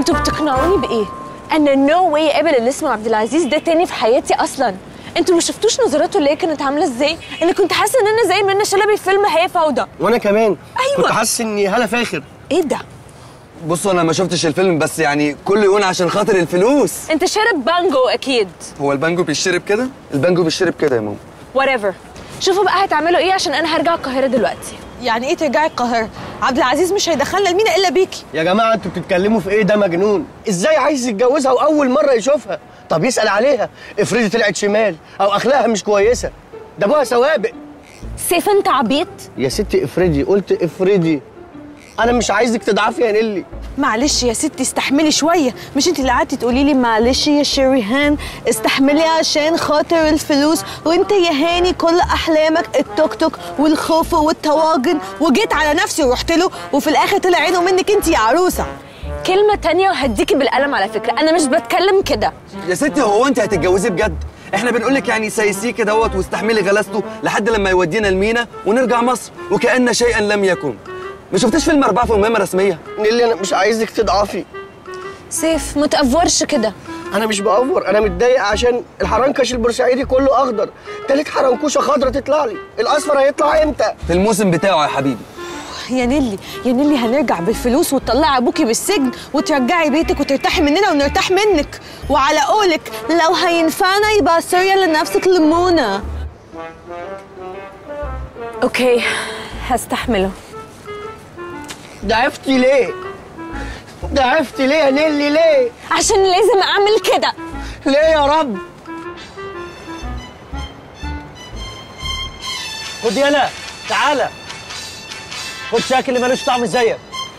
انتوا بتقنعوني بايه؟ انا نو واي اقابل اللي اسمه عبد العزيز ده تاني في حياتي اصلا. انتوا ما شفتوش نظراته اللي هي كانت عامله ازاي؟ انا كنت حاسه ان انا زي منى شلبي في فيلم هي فوضى. وانا كمان. ايوه كنت حاسس اني هالة فاخر. ايه ده؟ بصوا انا ما شفتش الفيلم، بس يعني كله يقول عشان خاطر الفلوس. انت شارب بانجو اكيد. هو البانجو بيشرب كده؟ البانجو بيشرب كده يا ماما. whatever. شوفوا بقى هتعملوا ايه عشان انا هرجع القاهره دلوقتي. يعني ايه ترجعي القاهره؟ عبد العزيز مش هيدخلنا لمينا الا بيكي. يا جماعه انتوا بتتكلموا في ايه؟ ده مجنون. ازاي عايز يتجوزها واول مره يشوفها؟ طب يسال عليها، افرضي طلعت شمال او اخلاقها مش كويسه. ده ابوها سوابق. سيف انت عبيط. يا ستي افرضي، قلت افرضي. انا مش عايزك تضعفي يا نيلي. معلش يا ستي استحملي شويه، مش انت اللي قعدتي تقولي لي معلش يا شريهان استحملي عشان خاطر الفلوس، وانت يا هاني كل احلامك التوك توك والخوف والطواجن، وجيت على نفسي ورحت له وفي الاخر طلع عينه منك انت يا عروسه. كلمه تانية وهديكي بالقلم على فكره، انا مش بتكلم كده. يا ستي هو انت هتتجوزي بجد؟ احنا بنقول لك يعني سيسيه كدهوت واستحملي غلاسته لحد لما يودينا المينا ونرجع مصر وكأن شيئا لم يكن. ما شفتش فيلم 4 في مهمة رسمية؟ نيلي انا مش عايزك تضعفي. سيف ما تأفورش كده. انا مش بأفور، انا متضايق عشان الحرنكش البورسعيدي كله اخضر، تالت حرنكوشه خضرا تطلع لي، الاصفر هيطلع امتى؟ في الموسم بتاعه يا حبيبي. يا نيلي يا نيلي هنرجع بالفلوس وتطلعي ابوكي بالسجن وترجعي بيتك وترتاحي مننا ونرتاح منك، وعلى قولك لو هينفعنا يبقى سوريا لنفسك ليمونه. اوكي هستحمله. ضعفتي ليه؟ ضعفتي ليه يا نيلي ليه؟ عشان لازم اعمل كده. ليه يا رب؟ خد يلا تعالى خد شاكل اللي ملوش طعم زيك.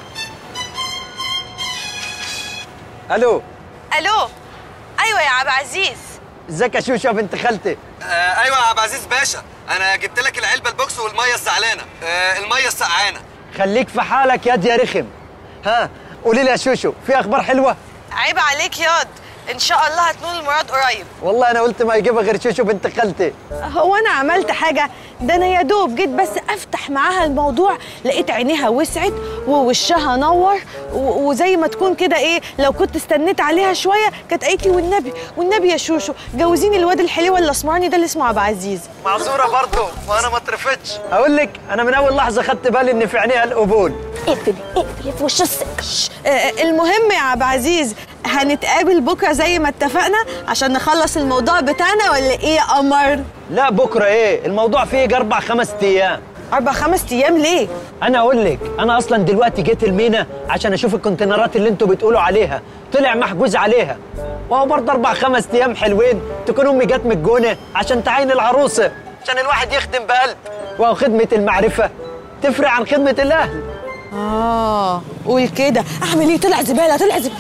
الو. الو. ايوه يا عبد العزيز. ازيك يا شوشه بنت خالتي؟ ايوه يا عبد العزيز باشا، انا جبت لك العلبه البوكس والميه الزعلانه، الميه السقعانه. خليك في حالك ياد يا رخم. ها قولي لي يا شوشو، في اخبار حلوه؟ عيب عليك ياض، ان شاء الله هتنول المراد قريب. والله انا قلت ما يجيبها غير شوشو بنت خالتي. هو انا عملت حاجه؟ ده انا يا دوب جيت بس افتح معاها الموضوع لقيت عينيها وسعت ووشها نور، وزي ما تكون كده ايه، لو كنت استنيت عليها شويه كانت قالت لي والنبي يا شوشو جوزيني الواد الحلو الاسمراني ده اللي اسمه عبد العزيز. معذوره برضه وانا ما اترفتش. اقول لك انا من اول لحظه خدت بالي ان في عينيها القبول. اقفلي في وش السك. المهم يا عبد العزيز هنتقابل بكره زي ما اتفقنا عشان نخلص الموضوع بتاعنا ولا ايه يا قمر؟ لا بكره ايه، الموضوع فيه 4-5 ايام. 4-5 ايام ليه؟ انا اقول لك، انا اصلا دلوقتي جيت المينا عشان اشوف الكونتينرات اللي انتوا بتقولوا عليها، طلع محجوز عليها. وهو برضه 4-5 ايام حلوين تكون امي جت من الجونه عشان تعين العروسه، عشان الواحد يخدم بقلب. وهو خدمه المعرفه تفرق عن خدمه الاهل. قول كده. اعمل ايه؟ طلع زباله طلع زباله.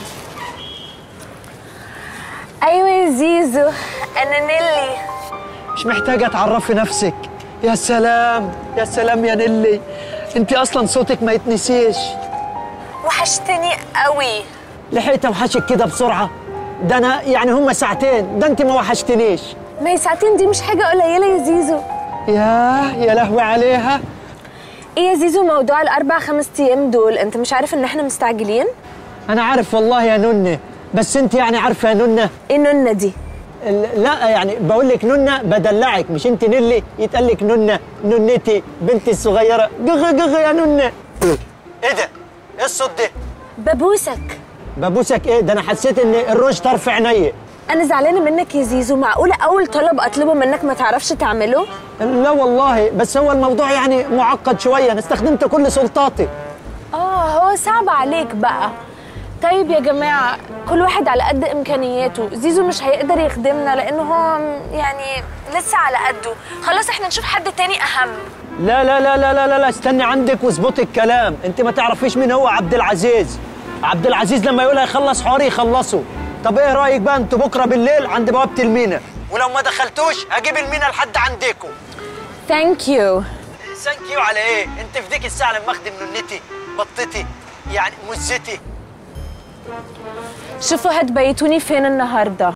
ايوه يا زيزو انا نيلي. مش محتاجه تعرفي نفسك. يا سلام يا سلام يا نيلي، انت اصلا صوتك ما يتنسيش. وحشتني قوي. لحقت اوحشك كده بسرعه؟ ده انا يعني هما ساعتين، ده انت ما وحشتنيش. ما هي ساعتين دي مش حاجه قليله يا زيزو. يا لهوي عليها. ايه يا زيزو موضوع ال4-5 ايام دول، انت مش عارف ان احنا مستعجلين؟ انا عارف والله يا ننه، بس انت يعني عارفه يا ننه. ايه ننه دي؟ لا يعني بقول لك ننه بدلعك، مش انت نيلي يتقال لك ننه، ننتي بنتي الصغيره. جغ يا ننه. ايه ده؟ ايه الصوت ده؟ ببوسك. ببوسك ايه؟ ده انا حسيت ان الروج طرف عينيا. انا زعلانه منك يا زيزو، معقوله اول طلب اطلبه منك ما تعرفش تعمله؟ لا والله، بس هو الموضوع يعني معقد شويه، انا استخدمت كل سلطاتي. هو صعب عليك بقى. طيب يا جماعه كل واحد على قد امكانياته، زيزو مش هيقدر يخدمنا لانه هو يعني لسه على قده، خلاص احنا نشوف حد تاني اهم. لا لا لا لا لا لا استني عندك واظبطي الكلام، انت ما تعرفيش مين هو عبد العزيز. عبد العزيز لما يقول هيخلص حواري يخلصه. طب ايه رايك بقى انتوا بكره بالليل عند بوابه المينا، ولو ما دخلتوش هجيب المينا لحد عندكم. ثانك يو. ثانك يو على ايه؟ انت في ديك الساعه لما اخدم ننتي بطتي يعني مزتي. شوفوا هتبيتوني فين النهارده.